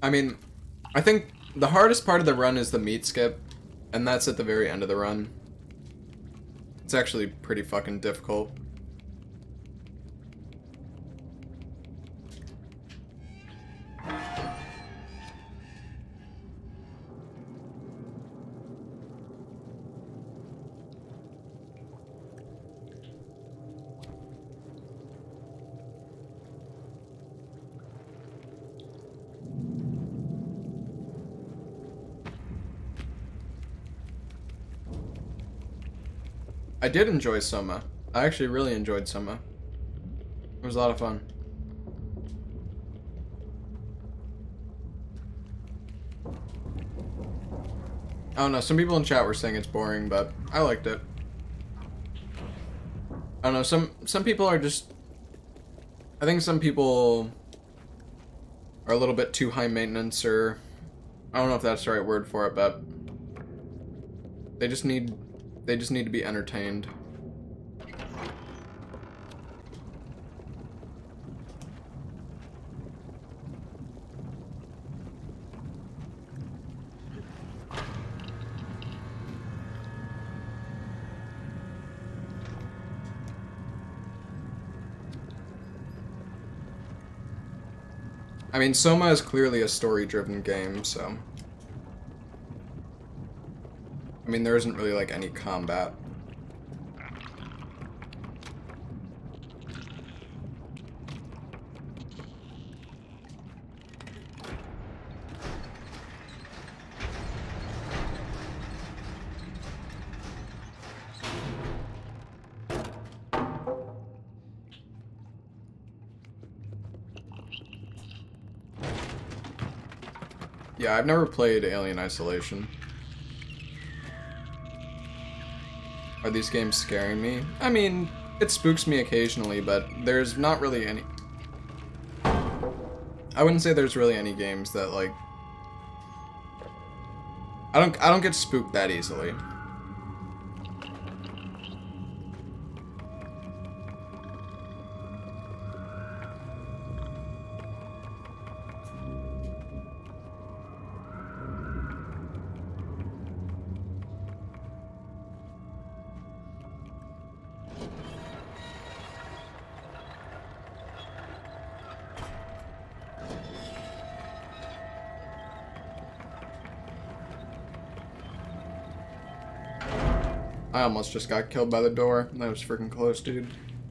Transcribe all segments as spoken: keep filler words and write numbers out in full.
I mean, I think the hardest part of the run is the meat skip, and that's at the very end of the run. It's actually pretty fucking difficult. I did enjoy Soma. I actually really enjoyed Soma. It was a lot of fun. I don't know, some people in chat were saying it's boring, but I liked it. I don't know, some some people are just... I think some people are a little bit too high maintenance, or... I don't know if that's the right word for it, but... They just need... They just need to be entertained. I mean, Soma is clearly a story-driven game, so... I mean, there isn't really, like, any combat. Yeah, I've never played Alien Isolation. Are these games scaring me? I mean, it spooks me occasionally, but there's not really any... I wouldn't say there's really any games that, like... I don't, I don't get spooked that easily. I almost just got killed by the door. That was freaking close, dude.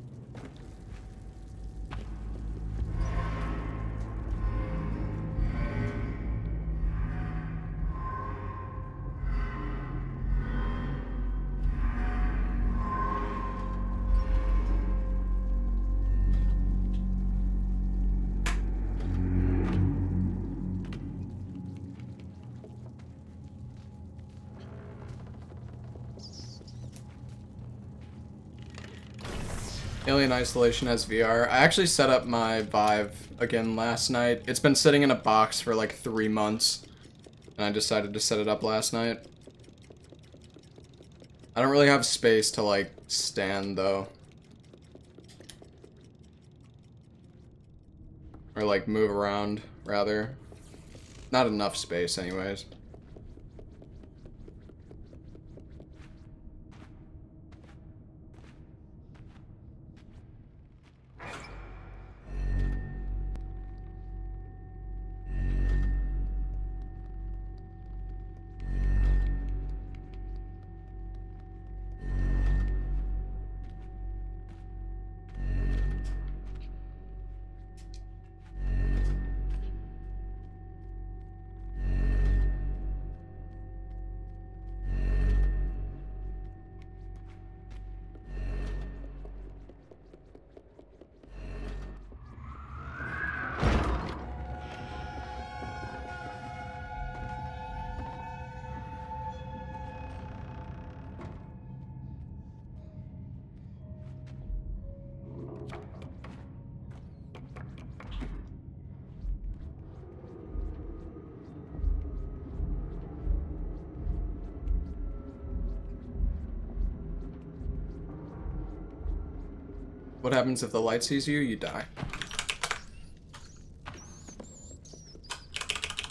Alien Isolation has V R. I actually set up my Vive again last night. It's been sitting in a box for like three months, and I decided to set it up last night. I don't really have space to like stand though. Or like move around, rather. Not enough space anyways. What happens if the light sees you? You die.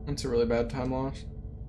That's a really bad time loss.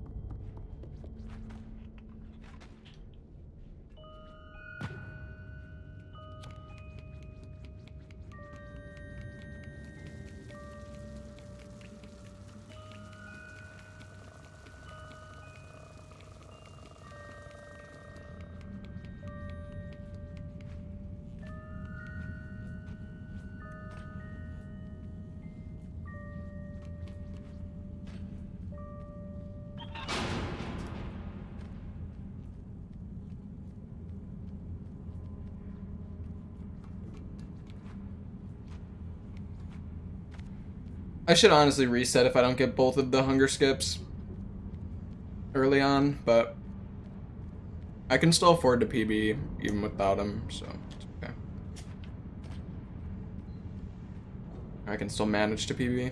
I should honestly reset if I don't get both of the hunger skips early on, but I can still afford to P B even without him, so it's okay. I can still manage to P B.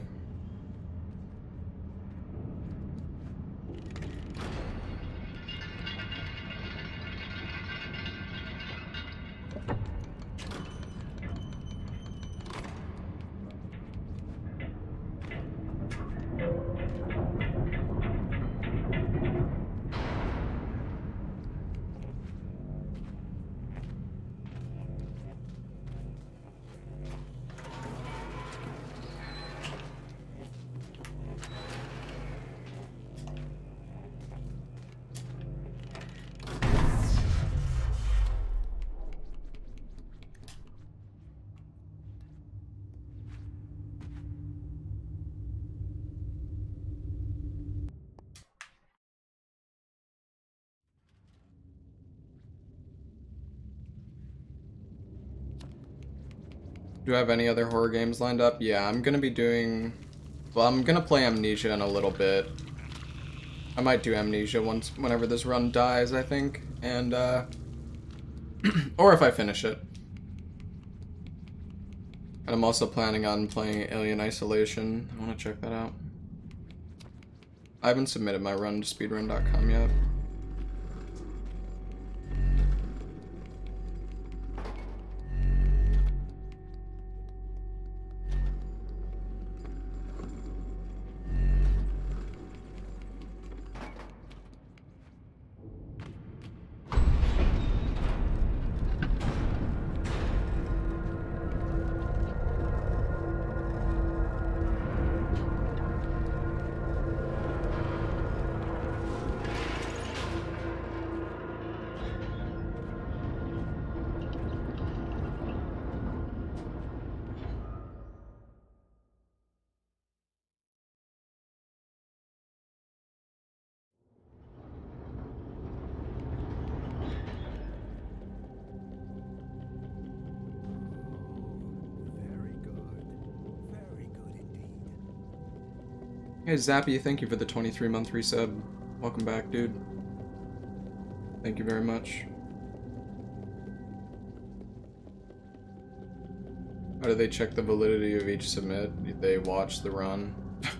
Do I have any other horror games lined up? Yeah, I'm gonna be doing... Well, I'm gonna play Amnesia in a little bit. I might do Amnesia once, whenever this run dies, I think. And, uh... or if I finish it. And I'm also planning on playing Alien Isolation. I wanna check that out. I haven't submitted my run to speedrun dot com yet. Hey Zappy, thank you for the twenty-three month resub. Welcome back, dude. Thank you very much. How do they check the validity of each submit? They watch the run.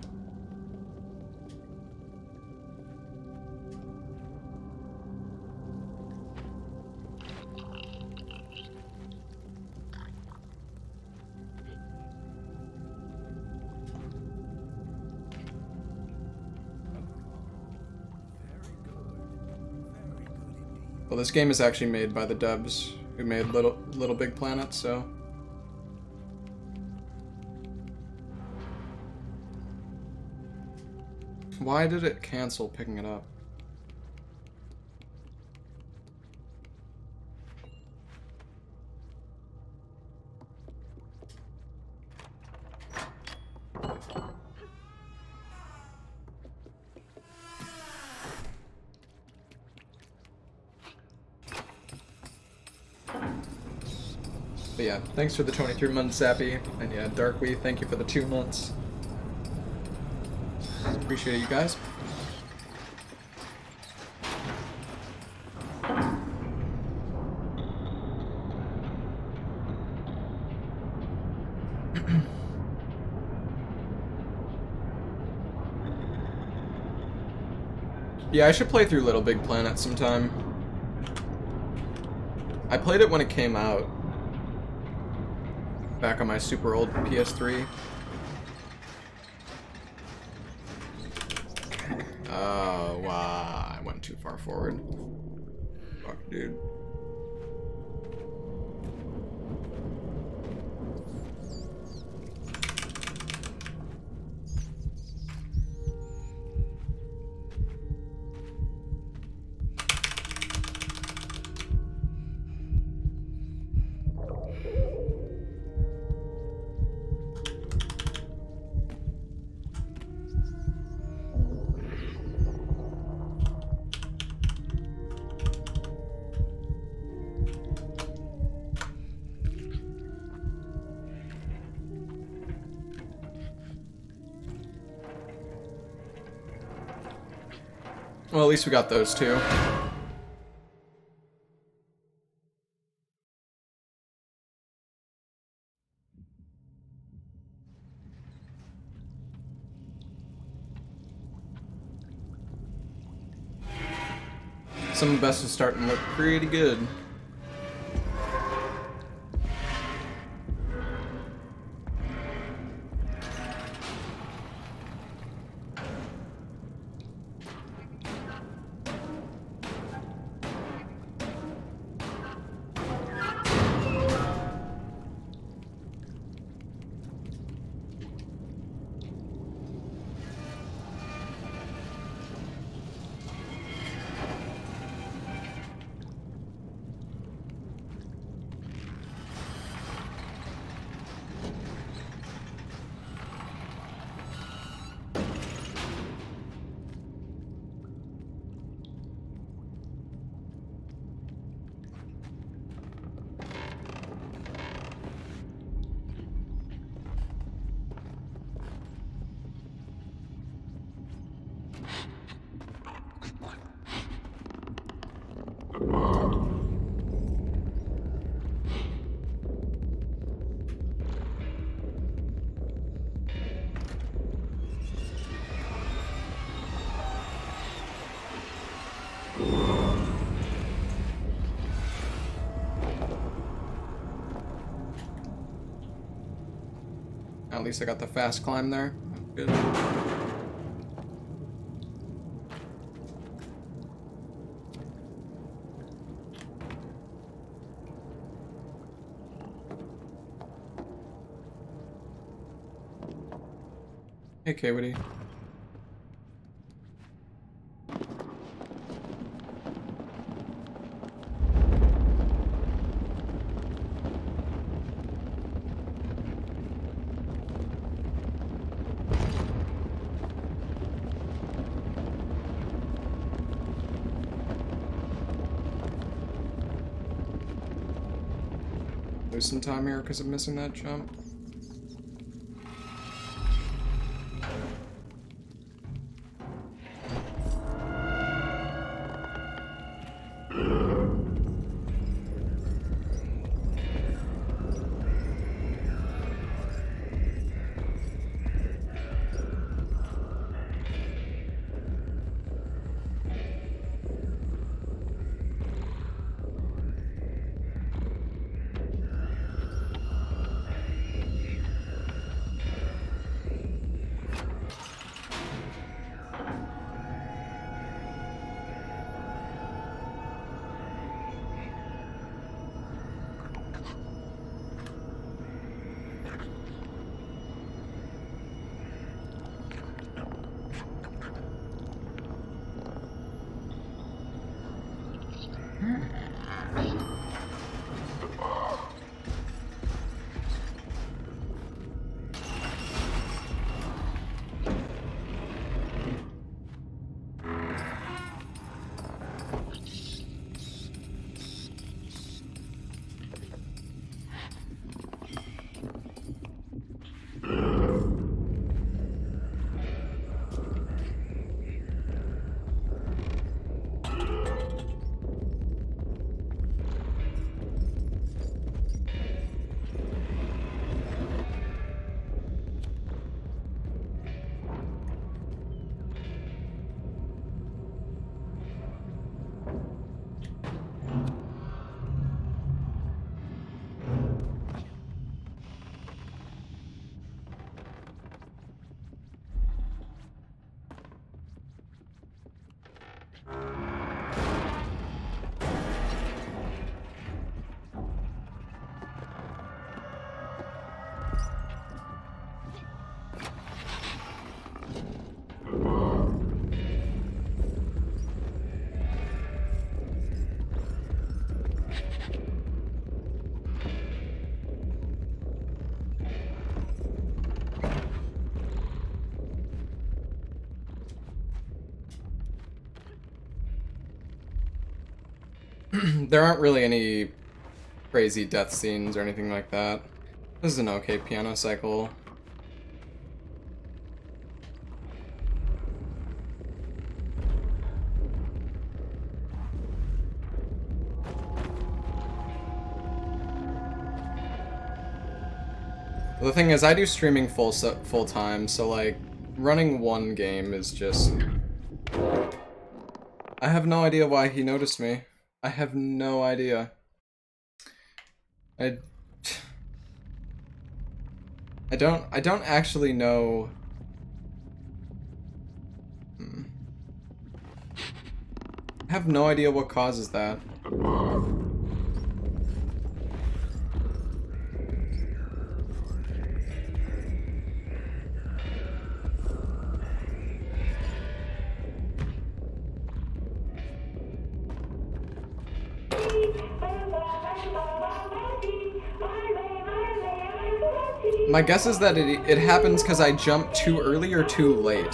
Well, this game is actually made by the devs who made Little Little Big Planet, so... Why did it cancel picking it up? But yeah, thanks for the twenty-three months, Zappy. And yeah, Darkwee, thank you for the two months. Appreciate you guys. Yeah, I should play through Little Big Planet sometime. I played it when it came out. Back on my super old P S three. Oh, wow. I went too far forward. Fuck, dude. Well, at least we got those two. Some of the best is starting to look pretty good. At least I got the fast climb there. Good. Hey, Kawity. Lose some time here because I'm missing that jump. there aren't really any crazy death scenes or anything like that. This is an okay piano cycle. The thing is, I do streaming full full time, so like running one game is just. I have no idea why he noticed me. I have no idea. I. I don't. I don't actually know. Hmm. I have no idea what causes that. My guess is that it, it happens because I jumped too early or too late.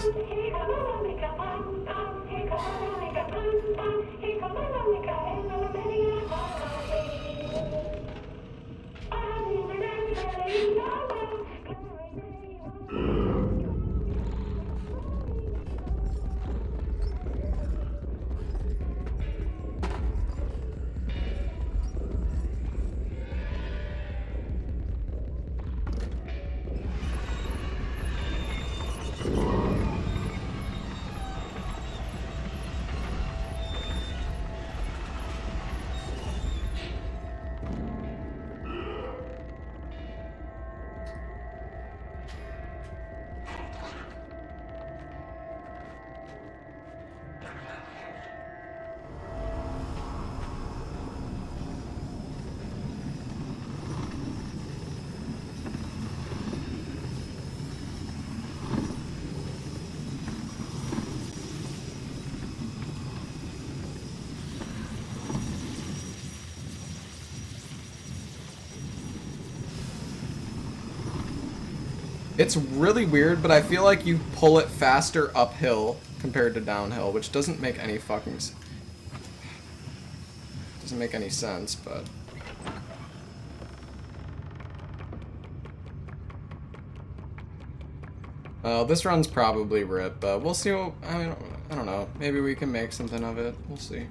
It's really weird, but I feel like you pull it faster uphill compared to downhill, which doesn't make any fucking s- doesn't make any sense, but well, this run's probably rip, but we'll see what, I mean, I don't know, maybe we can make something of it, we'll see.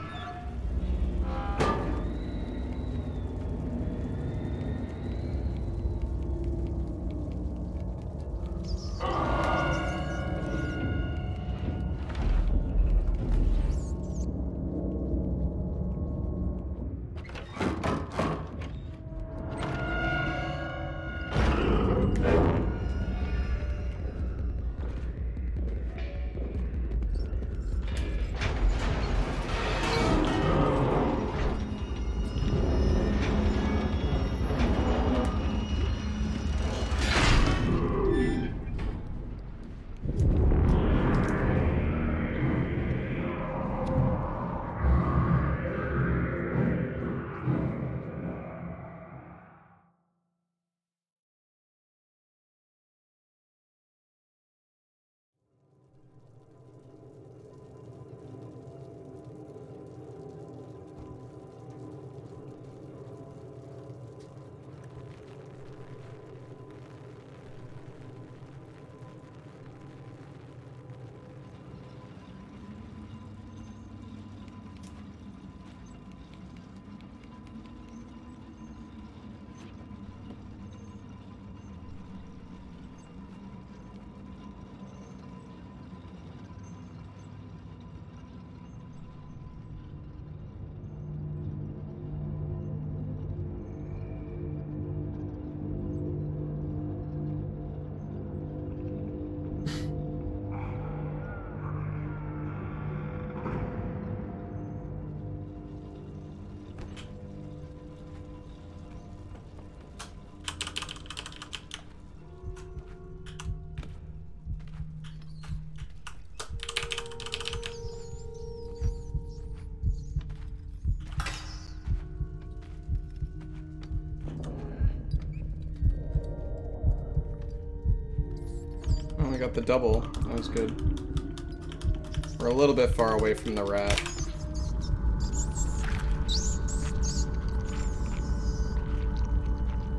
Oh, I got the double. That was good. We're a little bit far away from the rat.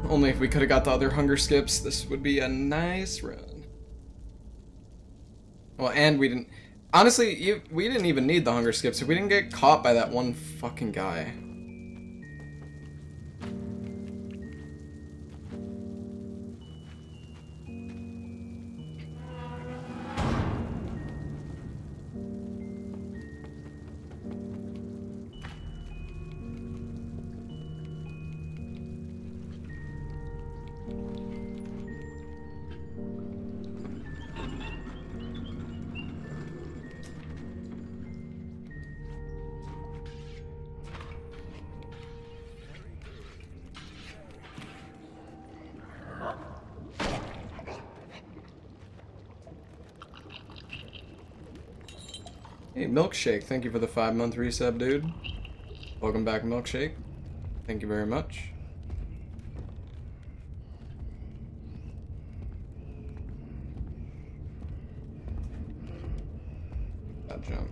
Only if we could have got the other hunger skips, this would be a nice run. Well, and we didn't... Honestly, you, we didn't even need the hunger skips if we didn't get caught by that one fucking guy. Hey, Milkshake, thank you for the five month resub, dude. Welcome back, Milkshake. Thank you very much. That jump.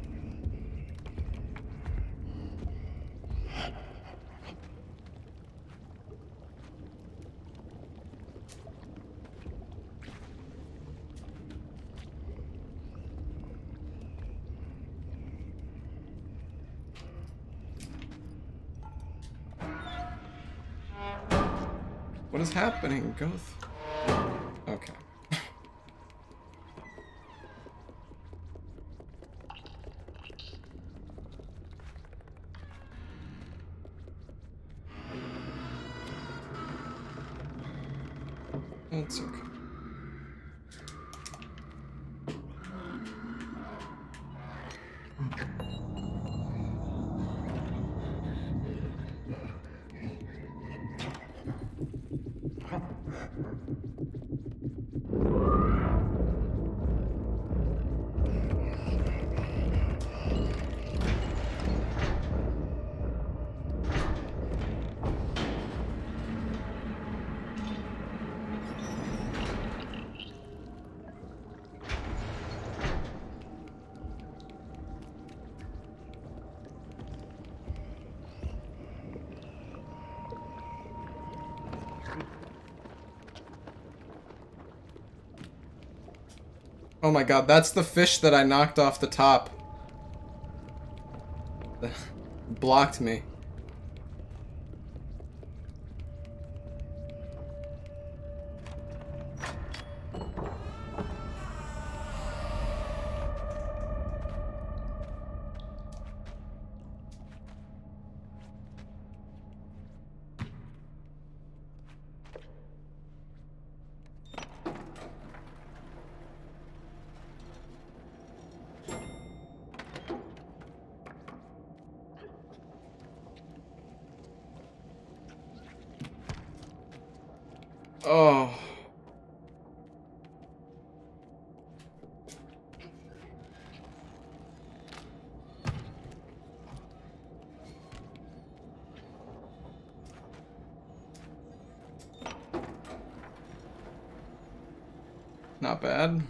What is happening, Goth? Okay. That's okay. Oh my god, that's the fish that I knocked off the top. Blocked me. Oh. Not bad.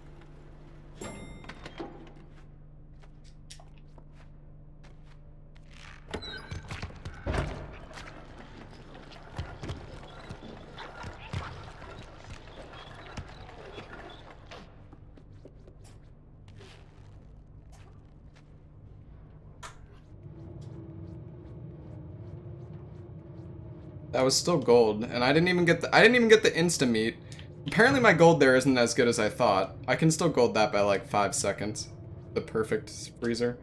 That was still gold, and I didn't even get the I didn't even get the insta meat. Apparently my gold there isn't as good as I thought. I can still gold that by like five seconds. The perfect freezer.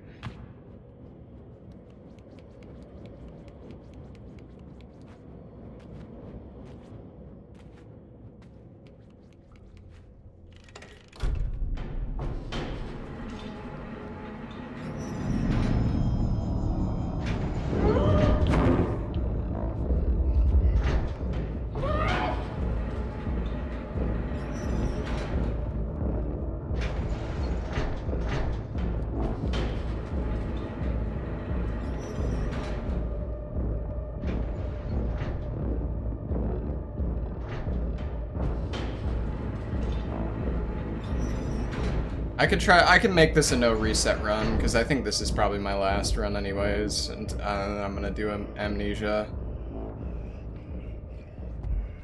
I could try, I can make this a no reset run, because I think this is probably my last run anyways, and uh, I'm gonna do am amnesia.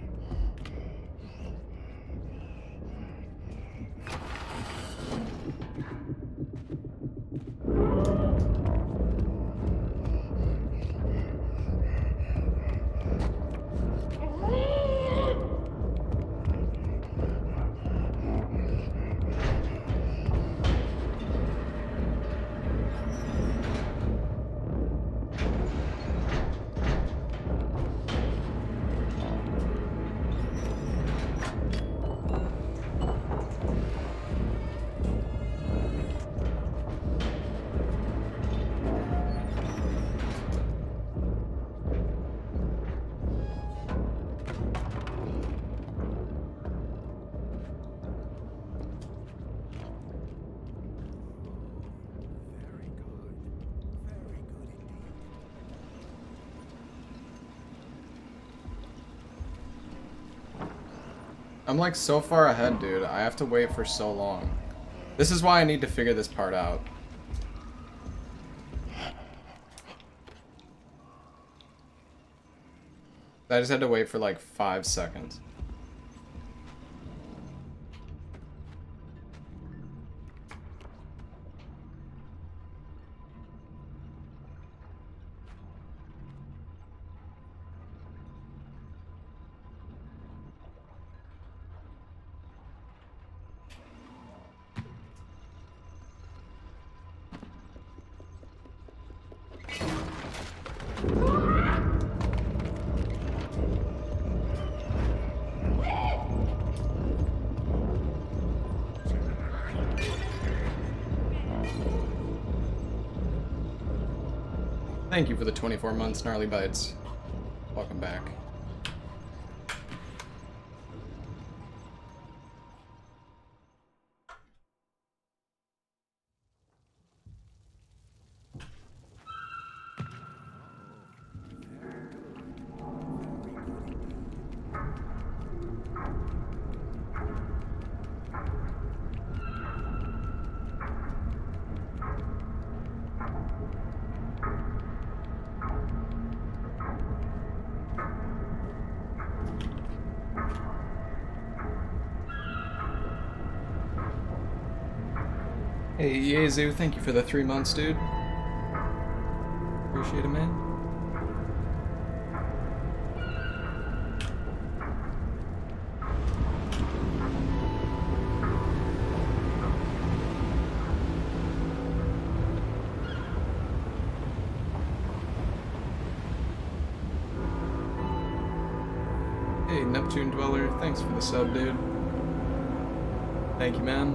I'm like so far ahead, dude. I have to wait for so long. This is why I need to figure this part out. I just had to wait for like five seconds. Thank you for the twenty-four months, Gnarly Bites. Welcome back. Hey, Yezu, thank you for the three months, dude. Appreciate it, man. Hey, Neptune Dweller, thanks for the sub, dude. Thank you, man.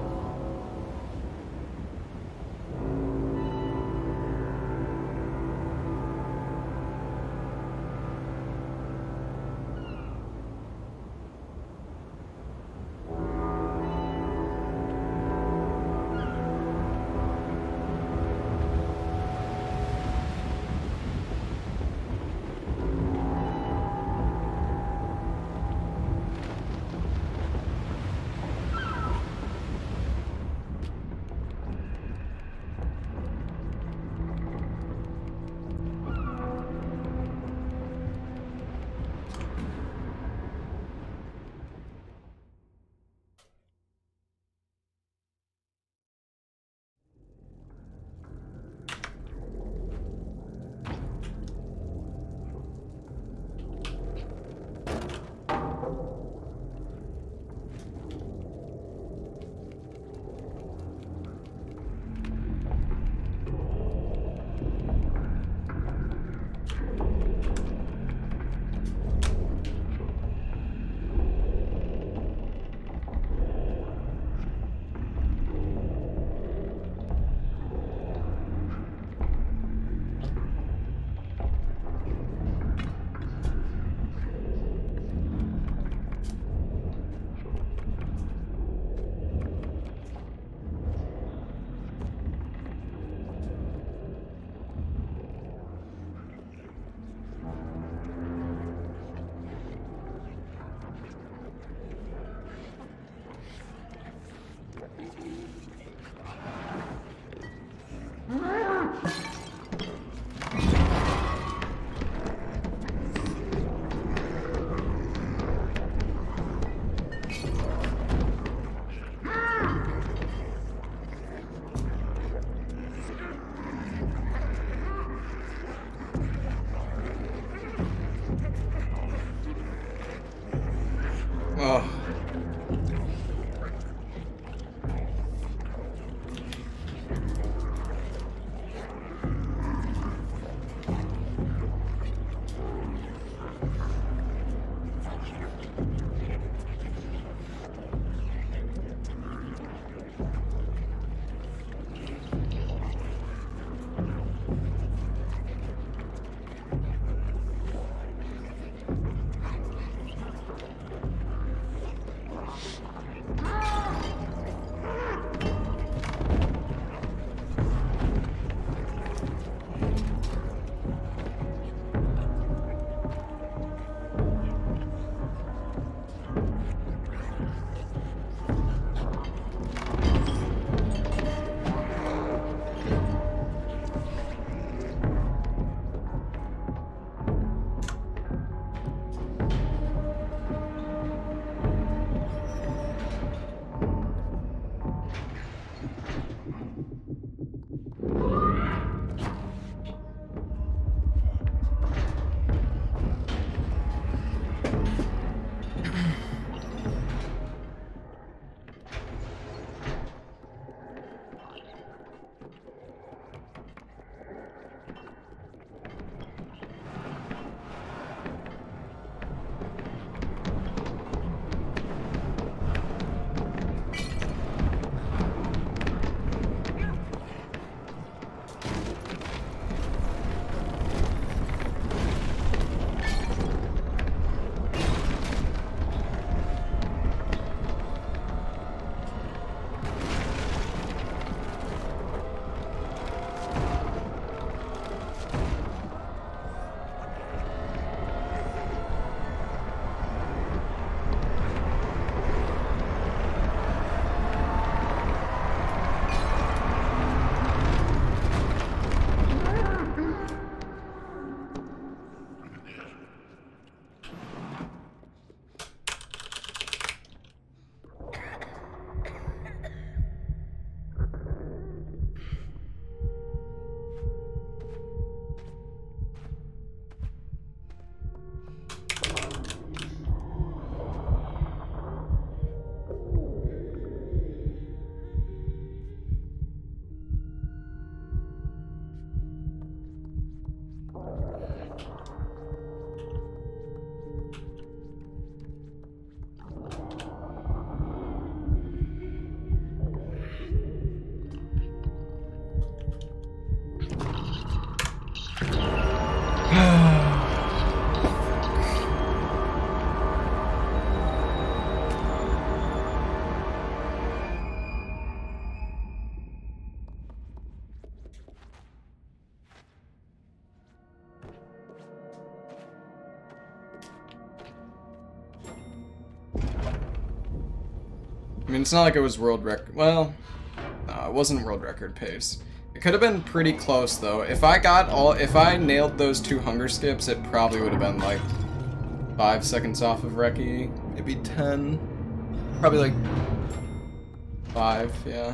I mean, it's not like it was world record. Well, no, it wasn't world record pace. It could have been pretty close though. If I got all, if I nailed those two hunger skips, it probably would have been like five seconds off of Reki, maybe ten, probably like five, yeah.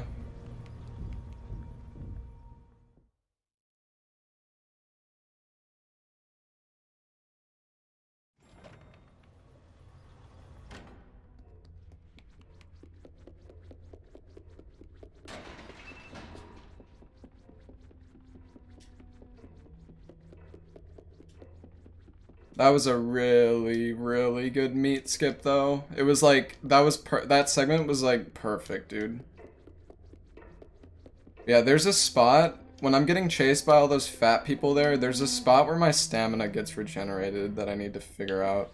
That was a really, really good meat skip, though. It was like, that was per that segment was like perfect, dude. Yeah, there's a spot, when I'm getting chased by all those fat people there, there's a spot where my stamina gets regenerated that I need to figure out.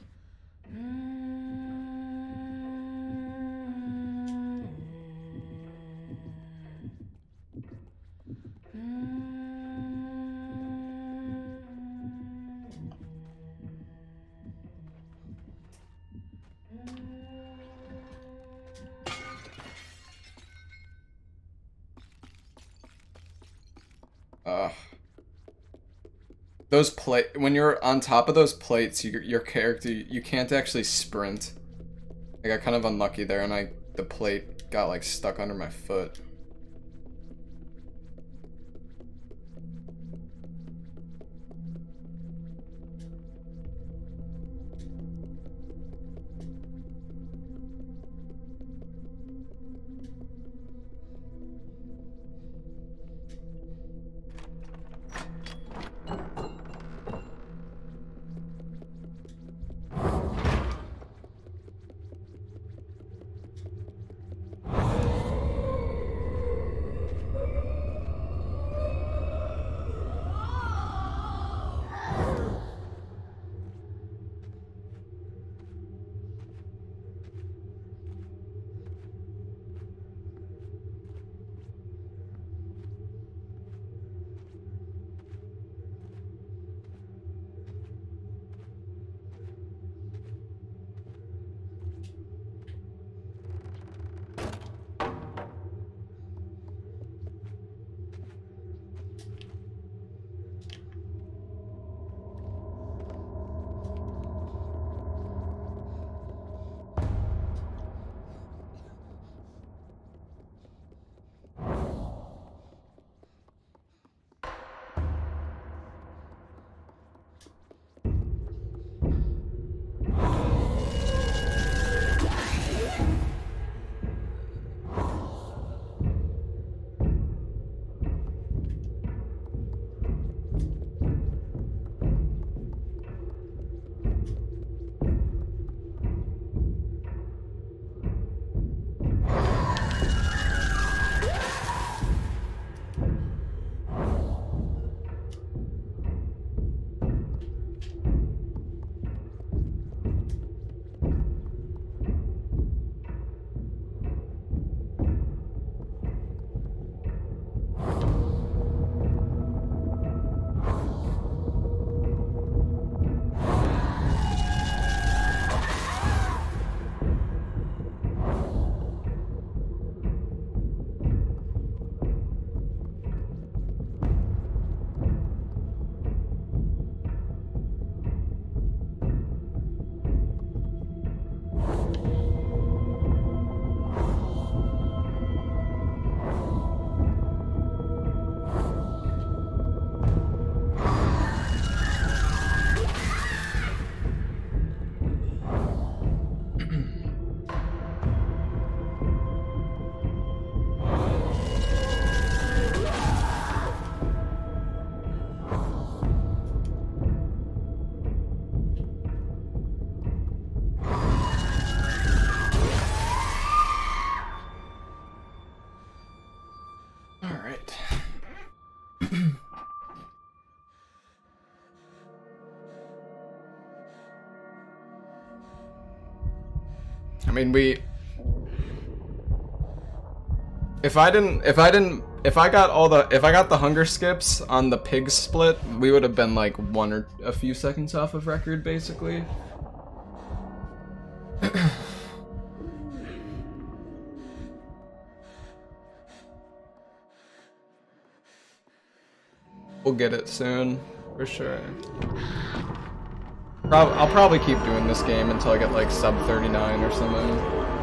Ugh. Those plate when you're on top of those plates, you, your character you can't actually sprint. I got kind of unlucky there, and I the plate got like stuck under my foot. I mean, we... If I didn't, if I didn't, if I got all the, if I got the hunger skips on the pig split, we would have been like one or a few seconds off of record, basically. We'll get it soon, for sure. Prob I'll probably keep doing this game until I get like sub thirty-nine or something.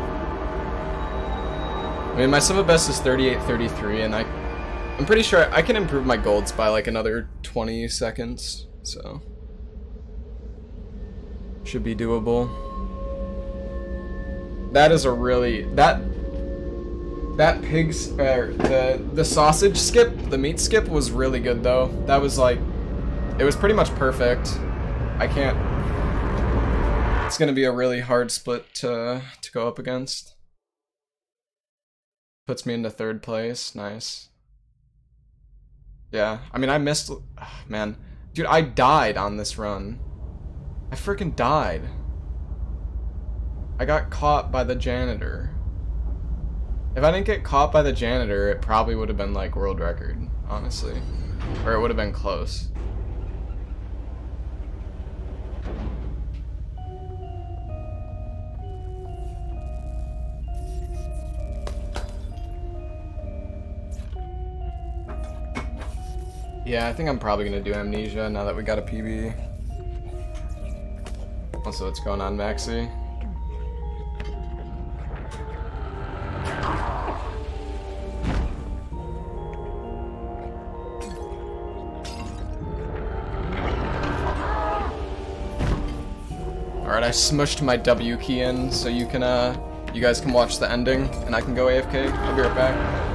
I mean, my sub best is thirty-eight thirty-three, and I, I'm pretty sure I can improve my golds by like another twenty seconds, so should be doable. That is a really that that pig's uh, the the sausage skip, the meat skip was really good though. That was like, it was pretty much perfect. I can't. It's gonna be a really hard split to to go up against. Puts me into third place. Nice. Yeah, I mean I missed. Oh, man, dude, I died on this run. I freaking died. I got caught by the janitor. If I didn't get caught by the janitor, it probably would have been like world record, honestly. Or it would have been close. Yeah, I think I'm probably gonna do Amnesia now that we got a P B. Also, what's going on, Maxi? Alright, I smushed my W key in so you can, uh, you guys can watch the ending and I can go A F K. I'll be right back.